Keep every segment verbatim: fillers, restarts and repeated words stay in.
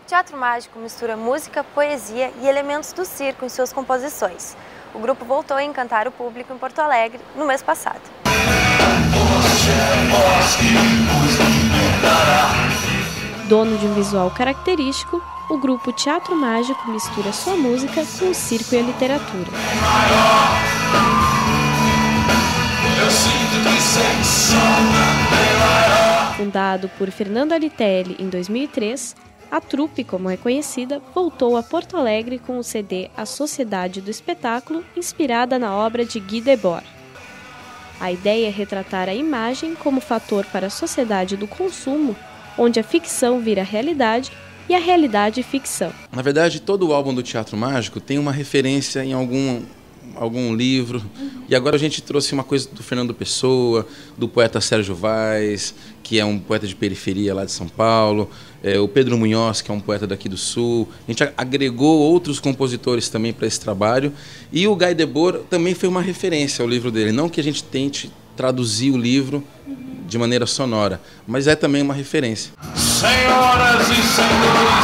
Teatro Mágico mistura música, poesia e elementos do circo em suas composições. O grupo voltou a encantar o público em Porto Alegre no mês passado. Dono de um visual característico, o grupo Teatro Mágico mistura sua música com o circo e a literatura. Fundado por Fernando Alitelli em dois mil e três, a trupe, como é conhecida, voltou a Porto Alegre com o C D A Sociedade do Espetáculo, inspirada na obra de Guy Debord. A ideia é retratar a imagem como fator para a sociedade do consumo, onde a ficção vira realidade e a realidade ficção. Na verdade, todo o álbum do Teatro Mágico tem uma referência em algum, algum livro. Uhum. E agora a gente trouxe uma coisa do Fernando Pessoa, do poeta Sérgio Vaz, que é um poeta de periferia lá de São Paulo, é, o Pedro Munhoz, que é um poeta daqui do Sul. A gente agregou outros compositores também para esse trabalho. E o Guy Debord também foi uma referência ao livro dele. Não que a gente tente traduzir o livro de maneira sonora, mas é também uma referência. Senhoras e senhores,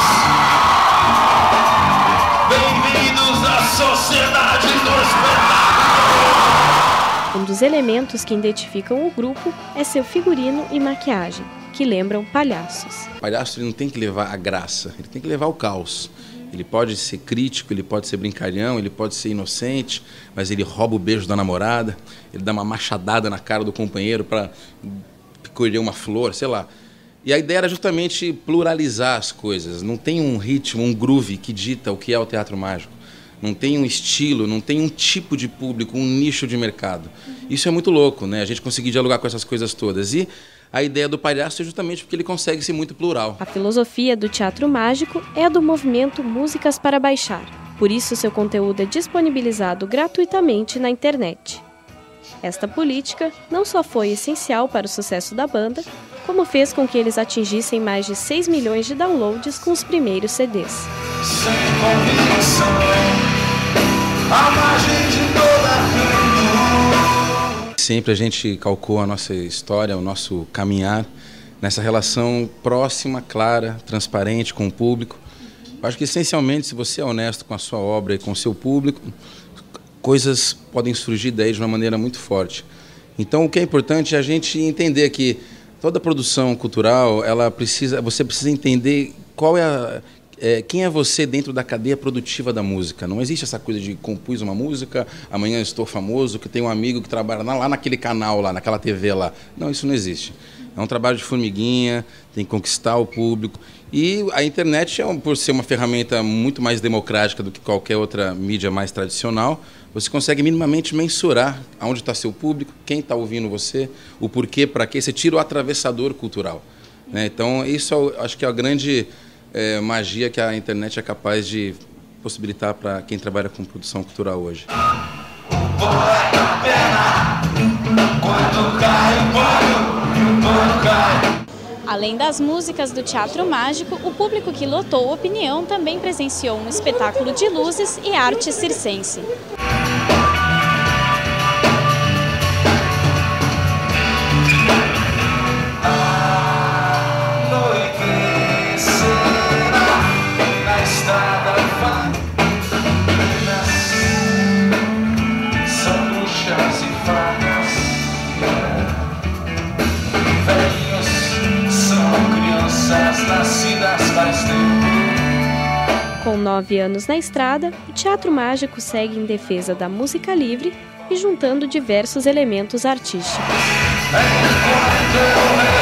bem-vindos à Sociedade do Espetáculo! Um dos elementos que identificam o grupo é seu figurino e maquiagem, que lembram palhaços. O palhaço ele não tem que levar a graça, ele tem que levar o caos. Ele pode ser crítico, ele pode ser brincalhão, ele pode ser inocente, mas ele rouba o beijo da namorada, ele dá uma machadada na cara do companheiro para colher uma flor, sei lá. E a ideia era justamente pluralizar as coisas. Não tem um ritmo, um groove que dita o que é o teatro mágico. Não tem um estilo, não tem um tipo de público, um nicho de mercado. Isso é muito louco, né? A gente conseguir dialogar com essas coisas todas. E a ideia do palhaço é justamente porque ele consegue ser muito plural. A filosofia do Teatro Mágico é a do movimento Músicas para Baixar. Por isso, seu conteúdo é disponibilizado gratuitamente na internet. Esta política não só foi essencial para o sucesso da banda, como fez com que eles atingissem mais de seis milhões de downloads com os primeiros C Ds. Sem convicção, a margem de toda a Sempre a gente calcou a nossa história, o nosso caminhar nessa relação próxima, clara, transparente com o público. Eu acho que essencialmente, se você é honesto com a sua obra e com o seu público, coisas podem surgir daí de uma maneira muito forte. Então, o que é importante é a gente entender que toda produção cultural, ela precisa, você precisa entender qual é a, é, quem é você dentro da cadeia produtiva da música. Não existe essa coisa de compus uma música, amanhã estou famoso, que tem um amigo que trabalha lá naquele canal, lá naquela T V lá. Não, isso não existe. É um trabalho de formiguinha, tem que conquistar o público. E a internet, é, por ser uma ferramenta muito mais democrática do que qualquer outra mídia mais tradicional, você consegue minimamente mensurar aonde está seu público, quem está ouvindo você, o porquê, para quê. Você tira o atravessador cultural, né? Então, isso eu acho que é a grande é, magia que a internet é capaz de possibilitar para quem trabalha com produção cultural hoje. O poeta pena, quando cai o pano, o pano cai. Além das músicas do Teatro Mágico, o público que lotou Opinião também presenciou um espetáculo de luzes e arte circense. Com nove anos na estrada, o Teatro Mágico segue em defesa da música livre e juntando diversos elementos artísticos.